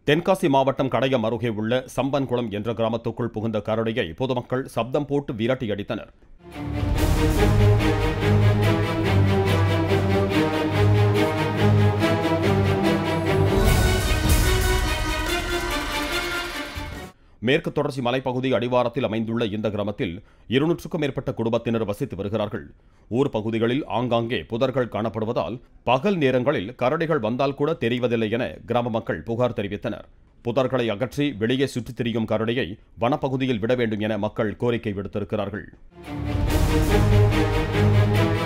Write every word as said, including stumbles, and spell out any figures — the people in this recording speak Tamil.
தென்காசி மாவட்டம் கடையம் அருகே உள்ள சம்பன்குளம் என்ற கிராமத்துக்குள் புகுந்த கரடியை பொதுமக்கள் சப்தம் போட்டு விரட்டியடித்தனர். மேற்கு தொடர்ச்சி மலைப்பகுதி அடிவாரத்தில் அமைந்துள்ள இந்த கிராமத்தில் இருநூற்றுக்கும் மேற்பட்ட குடும்பத்தினர் வசித்து வருகிறார்கள். ஊர் பகுதிகளில் ஆங்காங்கே புதர்கள் காணப்படுவதால் பகல் நேரங்களில் கரடிகள் வந்தால் கூட தெரிவதில்லை என கிராம மக்கள் புகார் தெரிவித்தனர். புதர்களை அகற்றி வெளியே சுற்றித் திரியும் கரடியை வனப்பகுதியில் விட வேண்டும் என மக்கள் கோரிக்கை விடுத்திருக்கிறார்கள்.